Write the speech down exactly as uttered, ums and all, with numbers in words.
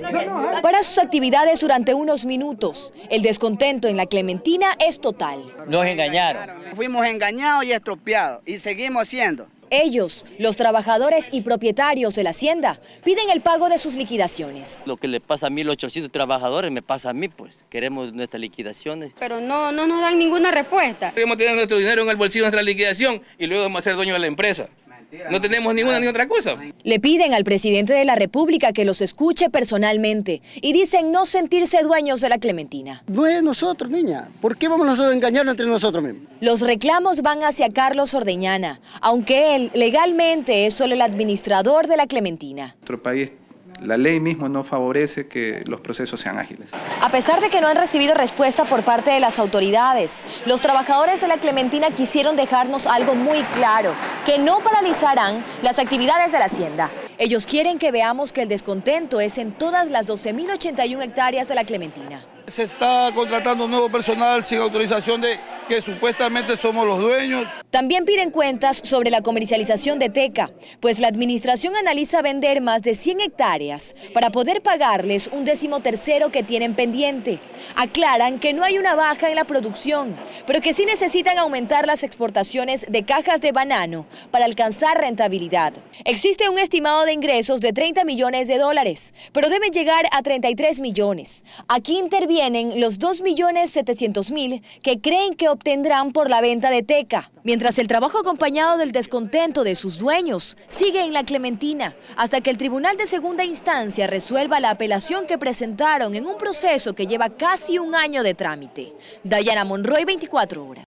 Para sus actividades durante unos minutos, el descontento en la Clementina es total. Nos engañaron. Fuimos engañados y estropeados y seguimos siendo. Ellos, los trabajadores y propietarios de la hacienda, piden el pago de sus liquidaciones. Lo que le pasa a mil ochocientos trabajadores me pasa a mí, pues. Queremos nuestras liquidaciones. Pero no, no nos dan ninguna respuesta. Queremos tener nuestro dinero en el bolsillo de nuestra liquidación y luego vamos a ser dueños de la empresa. No tenemos ninguna ni otra cosa. Le piden al presidente de la República que los escuche personalmente y dicen no sentirse dueños de la Clementina. No es nosotros, niña. ¿Por qué vamos nosotros a engañarnos entre nosotros mismos? Los reclamos van hacia Carlos Ordeñana, aunque él legalmente es solo el administrador de la Clementina. Nuestro país, la ley mismo no favorece que los procesos sean ágiles. A pesar de que no han recibido respuesta por parte de las autoridades, los trabajadores de la Clementina quisieron dejarnos algo muy claro, que no paralizarán las actividades de la hacienda. Ellos quieren que veamos que el descontento es en todas las doce mil ochenta y una hectáreas de la Clementina. Se está contratando nuevo personal sin autorización de que supuestamente somos los dueños. También piden cuentas sobre la comercialización de teca, pues la administración analiza vender más de cien hectáreas para poder pagarles un décimo tercero que tienen pendiente. Aclaran que no hay una baja en la producción, pero que sí necesitan aumentar las exportaciones de cajas de banano para alcanzar rentabilidad. Existe un estimado de ingresos de treinta millones de dólares, pero deben llegar a treinta y tres millones. Aquí intervienen los dos millones setecientos mil que creen que obtendrán por la venta de teca, mientras el trabajo acompañado del descontento de sus dueños sigue en la Clementina, hasta que el Tribunal de Segunda Instancia resuelva la apelación que presentaron en un proceso que lleva casi un año de trámite. Dayana Monroy, veinticuatro horas.